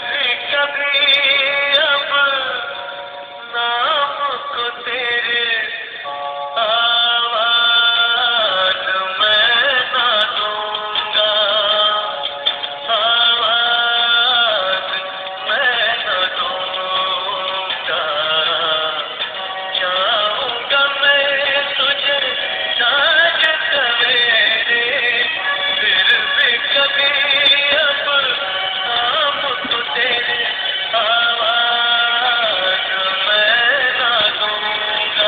कभी अब नाम को तेरे आवाज मैं ना दूंगा, आवाज मैं ना दूंगा। चाहूंगा मैं तुझे साँझ सवेरे, फिर भी कभी अब नाम को तेरे आवाज मैं ना दूंगा,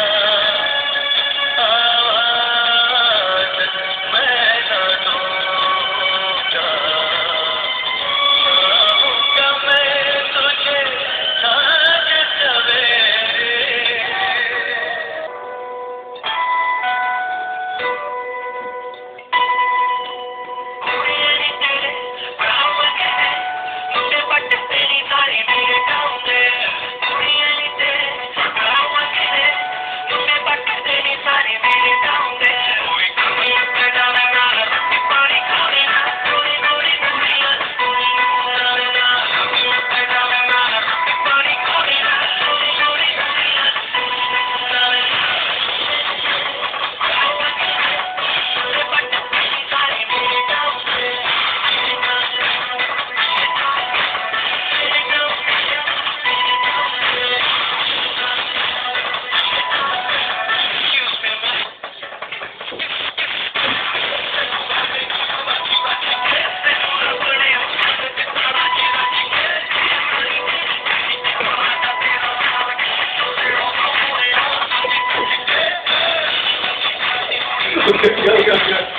आवाज मैं ना दूंगा। चाहूंगा मैं तुझे साँझ सवेरे। Go, go, go.